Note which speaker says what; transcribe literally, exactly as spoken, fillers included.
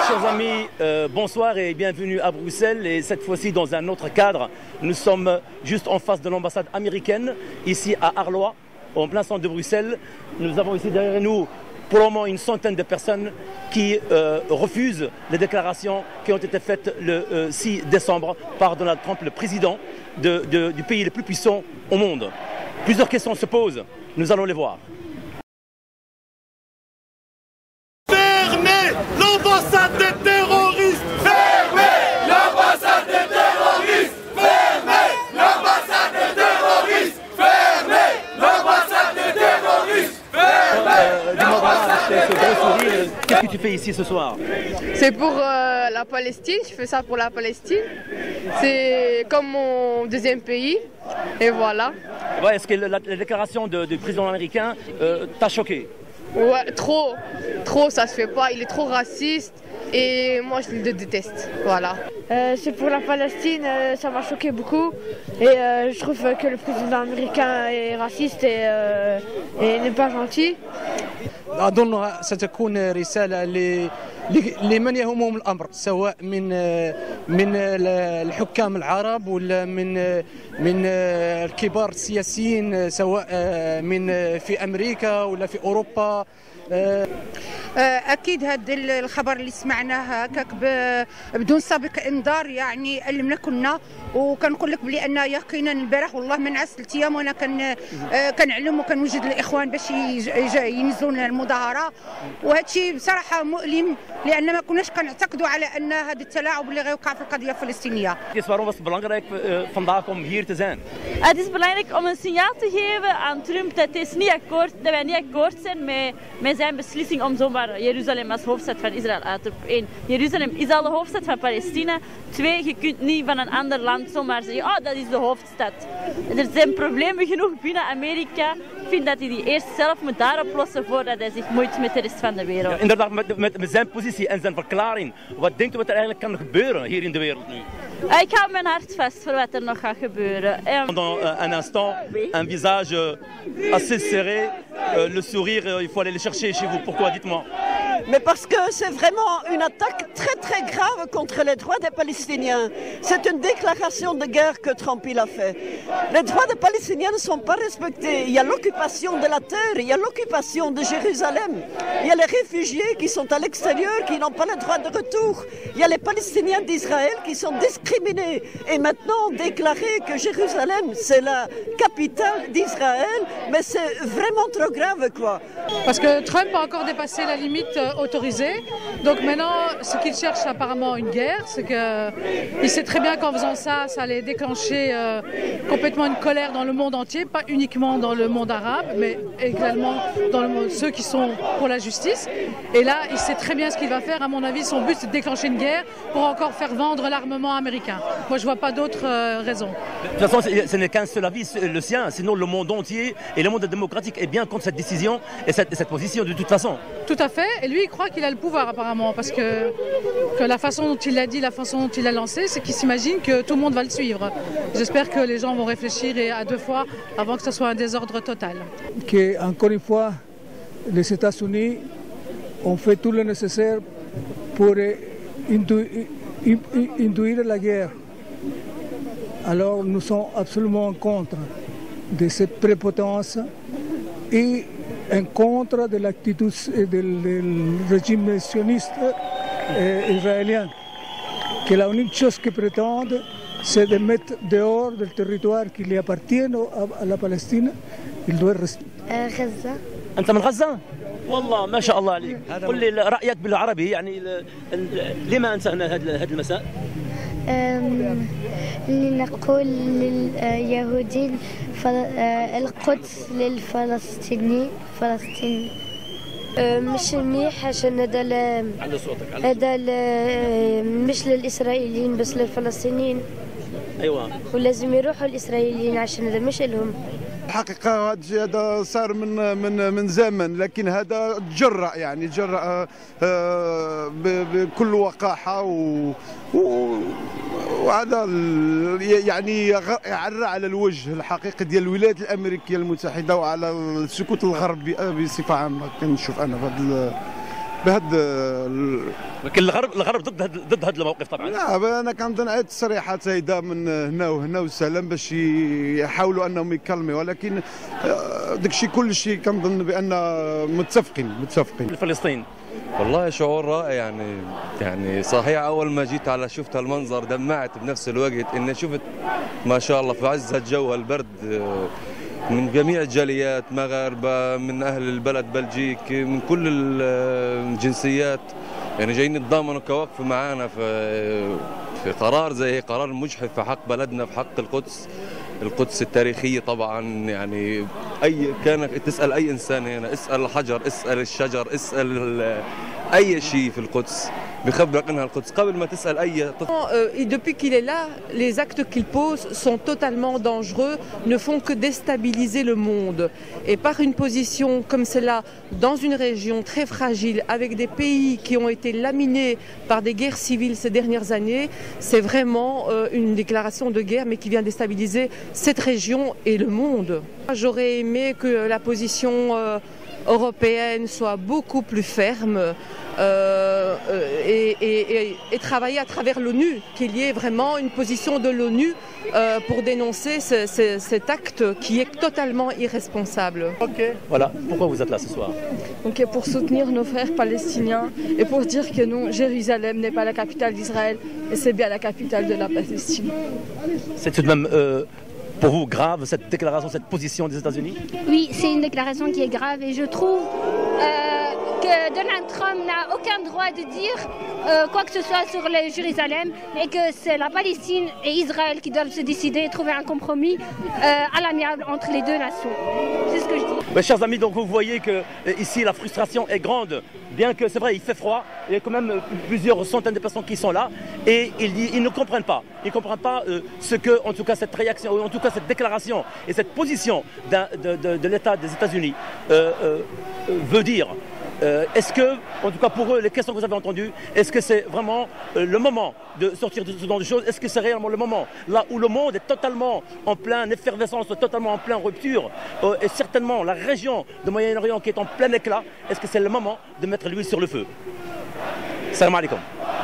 Speaker 1: Chers amis, euh, bonsoir et bienvenue à Bruxelles. Et cette fois-ci dans un autre cadre. Nous sommes juste en face de l'ambassade américaine, ici à Arlois, en plein centre de Bruxelles. Nous avons ici derrière nous pour le moment une centaine de personnes qui euh, refusent les déclarations qui ont été faites le euh, six décembre par Donald Trump, le président de, de, du pays le plus puissant au monde. Plusieurs questions se posent, nous allons les voir.
Speaker 2: Fermez l'ambassade des terroristes! Fermez l'ambassade des terroristes! Fermez l'ambassade des terroristes! Fermez l'ambassade des terroristes!
Speaker 1: Euh, Dis-moi, voilà, ce gros sourire, qu'est-ce que tu fais ici ce soir?
Speaker 3: C'est pour euh, la Palestine, je fais ça pour la Palestine. C'est comme mon deuxième pays, et voilà.
Speaker 1: Ouais, est-ce que la, la déclaration de, du président américain euh, t'a choqué?
Speaker 3: Ouais, trop, trop, ça se fait pas, il est trop raciste et moi je le déteste, voilà.
Speaker 4: Euh, c'est pour la Palestine, euh, ça m'a choqué beaucoup et euh, je trouve que le président américain est raciste et, euh, et n'est pas gentil.
Speaker 5: أظنها ستكون رسالة لمن يهمهم الأمر سواء من من الحكام العرب ولا من من الكبار السياسيين سواء من في أمريكا ولا في أوروبا.
Speaker 6: اكيد هذا الخبر اللي سمعناه هكاك بدون سابق انذار يعني علمنا كنا وكنقول لك بلي ان يقينا البارح والله من عام ثلاث ايام وانا كان كنعلم وكنوجد الاخوان باش ينزلوا لنا المظاهره وهذا الشيء بصراحه مؤلم لان ما كناش كنعتقدوا على ان هذا التلاعب اللي غيوقع في القضيه الفلسطينيه.
Speaker 1: Waarom was het belangrijk vandaag om hier te zijn?
Speaker 7: Het is belangrijk om een signaal te geven aan Trump dat, is niet akkoord, dat wij niet akkoord zijn met, met zijn beslissing om zomaar Jeruzalem als hoofdstad van Israël uit te roepen. Eén, Jeruzalem is al de hoofdstad van Palestina. Twee, je kunt niet van een ander land zomaar zeggen, oh dat is de hoofdstad. Er zijn problemen genoeg binnen Amerika. Ik vind dat hij die eerst zelf moet daar oplossen voordat hij zich moeit met de rest van de wereld.
Speaker 1: Ja, inderdaad, met, met, met zijn positie en zijn verklaring. Wat denkt u wat er eigenlijk kan gebeuren hier in de wereld nu?
Speaker 7: Ik hou mijn hart vast voor wat er nog gaat gebeuren.
Speaker 1: Pendant un instant, un visage assez serré, le sourire, il faut aller le chercher chez vous. Pourquoi? Dites-moi.
Speaker 8: Mais parce que c'est vraiment une attaque très très grave contre les droits des Palestiniens. C'est une déclaration de guerre que Trump il a fait. Les droits des Palestiniens ne sont pas respectés. Il y a l'occupation de la terre, il y a l'occupation de Jérusalem. Il y a les réfugiés qui sont à l'extérieur, qui n'ont pas le droit de retour. Il y a les Palestiniens d'Israël qui sont discriminés. Et maintenant déclarer que Jérusalem c'est la capitale d'Israël, mais c'est vraiment trop grave quoi.
Speaker 9: Parce que Trump a encore dépassé la limite autorisée. Donc maintenant, ce qu'il cherche apparemment une guerre, c'est qu'il sait très bien qu'en faisant ça, ça allait déclencher euh, complètement une colère dans le monde entier, pas uniquement dans le monde arabe, mais également dans le monde, ceux qui sont pour la justice. Et là, il sait très bien ce qu'il va faire. À mon avis, son but, c'est de déclencher une guerre pour encore faire vendre l'armement américain. Moi, je ne vois pas d'autres euh, raisons.
Speaker 1: De toute façon, ce n'est qu'un seul avis, le sien. Sinon, le monde entier et le monde démocratique est bien contre cette décision et cette, cette position de toute façon.
Speaker 9: Tout à fait. Et lui, il croit qu'il a le pouvoir apparemment, parce que, que la façon dont il l'a dit, la façon dont il l'a lancé, c'est qu'il s'imagine que tout le monde va le suivre. J'espère que les gens vont réfléchir à deux fois avant que ce soit un désordre total.
Speaker 10: Que, encore une fois, les États-Unis ont fait tout le nécessaire pour induire la guerre. Alors nous sommes absolument contre de cette prépotence et en contre de l'attitude du régime sioniste euh, israélien, que la unique chose qu'ils prétendent, c'est de mettre dehors du territoire qui lui appartient à la Palestine. Il doit rester.
Speaker 4: غزة.
Speaker 1: أنت من غزة؟ والله ما شاء الله عليك. قل لي رأيك بالعربي يعني لما أنت هنا هذا المساء؟
Speaker 4: لنقول لليهودين القدس للفلسطيني فلسطين مش منيح عشان هذا هذا مش للإسرائيليين بس للفلسطينيين.
Speaker 1: أيوة.
Speaker 4: ولازم يروحوا الإسرائيليين عشان هذا مش لهم.
Speaker 11: الحقيقة هذا صار من من من زمن، لكن هذا تجرأ يعني جرأ بكل وقاحة وهذا يعني يعرى على الوجه الحقيقي ديال الولايات الأمريكية المتحدة وعلى السكوت الغربي بصفة عامة. كنشوف أنا في بهذا.
Speaker 1: لكن الغرب الغرب ضد هاد ضد هذا الموقف طبعا.
Speaker 11: لا انا كنظن هاد التصريحات هيدا من هنا وهنا وسلام باش يحاولوا انهم يكلموا، ولكن داكشي كل شيء كنظن بان متفقين متفقين.
Speaker 1: فلسطين
Speaker 12: والله شعور رائع يعني يعني صحيح اول ما جيت على شفت هالمنظر دمعت بنفس الوقت اني شفت ما شاء الله في عز الجو البرد من جميع الجاليات، مغاربه من اهل البلد بلجيك من كل الجنسيات، يعني جايين يتضامنوا كوقف معانا في في قرار زي قرار مجحف في حق بلدنا، في حق القدس القدس التاريخية طبعا. يعني اي كانك تسال اي انسان هنا، اسال الحجر، اسال الشجر، اسال اي شيء في القدس بخبرك انها القدس قبل ما تسال اي طفل.
Speaker 13: Et depuis qu'il est là, les actes qu'il pose sont totalement dangereux, ne font que déstabiliser le monde. Et par une position comme celle-là, dans une région très fragile, avec des pays qui ont été laminés par des guerres civiles ces dernières années, c'est vraiment euh, une déclaration de guerre, mais qui vient déstabiliser cette région et le monde. J'aurais aimé que la position euh, européenne soit beaucoup plus ferme. Euh, et, et, et, et travailler à travers l'ONU, qu'il y ait vraiment une position de l'ONU euh, pour dénoncer ce, ce, cet acte qui est totalement irresponsable.
Speaker 1: Ok. Voilà, pourquoi vous êtes là ce soir?
Speaker 14: Okay, pour soutenir nos frères palestiniens et pour dire que non, Jérusalem n'est pas la capitale d'Israël et c'est bien la capitale de la Palestine.
Speaker 1: C'est tout de même euh, pour vous grave cette déclaration, cette position des États-Unis?
Speaker 15: Oui, c'est une déclaration qui est grave et je trouve euh, que Donald Trump n'a aucun droit de dire euh, quoi que ce soit sur le Jérusalem et que c'est la Palestine et Israël qui doivent se décider et trouver un compromis euh, à l'amiable entre les deux nations. C'est ce que je dis.
Speaker 1: Mais chers amis, donc vous voyez que euh, ici la frustration est grande, bien que c'est vrai il fait froid, il y a quand même plusieurs centaines de personnes qui sont là et ils, ils ne comprennent pas, ils ne comprennent pas euh, ce que en tout cas cette réaction, ou en tout cas cette déclaration et cette position de, de, de l'État des États-Unis euh, euh, veut dire. Euh, est-ce que, en tout cas pour eux, les questions que vous avez entendues, est-ce que c'est vraiment euh, le moment de sortir de ce genre de choses? Est-ce que c'est réellement le moment là où le monde est totalement en pleine effervescence, totalement en pleine rupture euh, et certainement la région de Moyen-Orient qui est en plein éclat, est-ce que c'est le moment de mettre l'huile sur le feu? Salam alaikum.